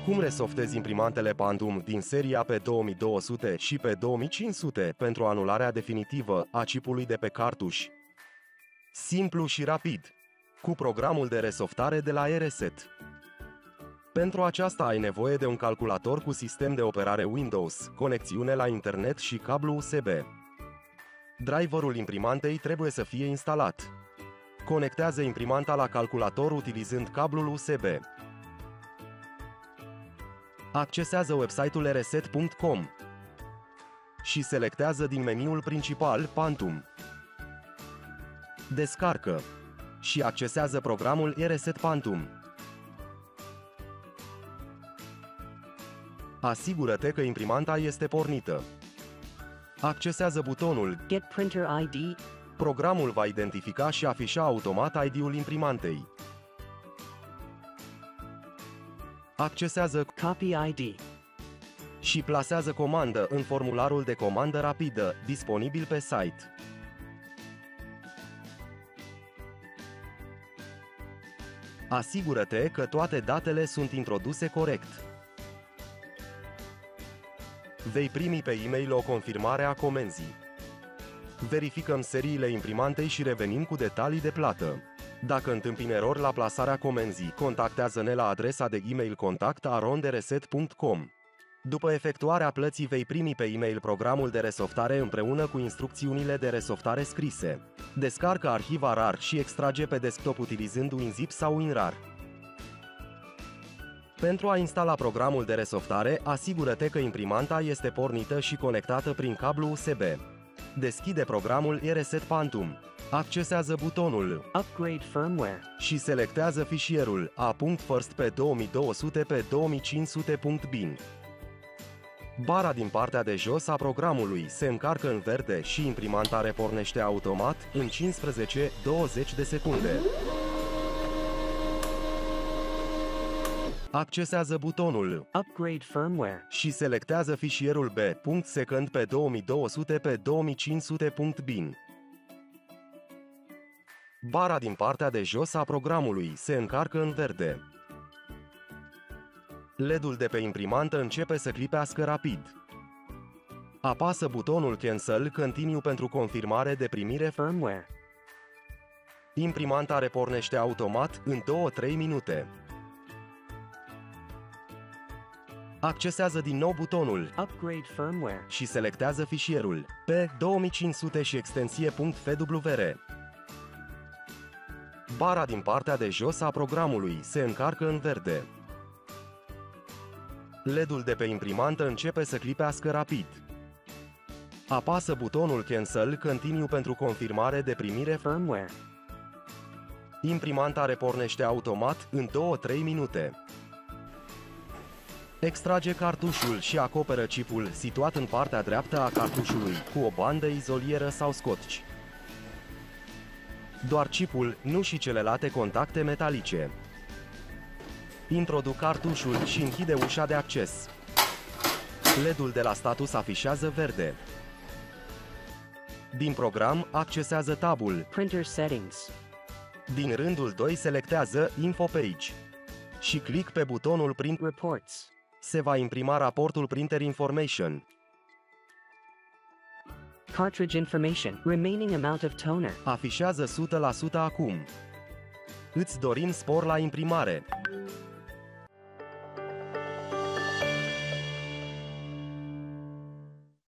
Cum resoftezi imprimantele Pantum din seria P2200 și P2500 pentru anularea definitivă a chipului de pe cartuș? Simplu și rapid, cu programul de resoftare de la Reset. Pentru aceasta ai nevoie de un calculator cu sistem de operare Windows, conexiune la internet și cablu USB. Driverul imprimantei trebuie să fie instalat. Conectează imprimanta la calculator utilizând cablul USB. Accesează website-ul reset.com și selectează din meniul principal Pantum. Descarcă și accesează programul Reset Pantum. Asigură-te că imprimanta este pornită. Accesează butonul Get Printer ID. Programul va identifica și afișa automat ID-ul imprimantei. Accesează Copy ID. și plasează comandă în formularul de comandă rapidă, disponibil pe site. Asigură-te că toate datele sunt introduse corect. Vei primi pe e-mail o confirmare a comenzii. Verificăm seriile imprimantei și revenim cu detalii de plată. Dacă întâmpini erori la plasarea comenzii, contactează-ne la adresa de e-mail contact@reset.com. După efectuarea plății vei primi pe e-mail programul de resoftare împreună cu instrucțiunile de resoftare scrise. Descarcă arhiva RAR și extrage pe desktop utilizând WinZip sau WinRAR. Pentru a instala programul de resoftare, asigură-te că imprimanta este pornită și conectată prin cablu USB. Deschide programul Reset Pantum. Accesează butonul Upgrade firmware. și selectează fișierul a.first pe 2200 pe 2500.bin. Bara din partea de jos a programului se încarcă în verde și imprimanta repornește automat în 15-20 de secunde. Accesează butonul Upgrade firmware. și selectează fișierul b.second pe 2200 pe 2500.bin. Bara din partea de jos a programului se încarcă în verde. LED-ul de pe imprimantă începe să clipească rapid. Apasă butonul Cancel Continue pentru confirmare de primire. Firmware. Imprimanta repornește automat în 2-3 minute. Accesează din nou butonul Upgrade firmware. și selectează fișierul P2500 și extensie .fwr. Bara din partea de jos a programului se încarcă în verde. LED-ul de pe imprimantă începe să clipească rapid. Apasă butonul Cancel Continue pentru confirmare de primire. Firmware. Imprimanta repornește automat în 2-3 minute. Extrage cartușul și acoperă chipul situat în partea dreaptă a cartușului cu o bandă izolieră sau scotch. Doar chipul, nu și celelalte contacte metalice. Introduc cartușul și închide ușa de acces. LED-ul de la status afișează verde. Din program, accesează tabul Printer settings. Din rândul 2 selectează Info Page și click pe butonul Print. Reports. Se va imprima raportul Printer Information. Cartridge information. Remaining amount of toner. Afișează 100% acum. Îți dorim spor la imprimare!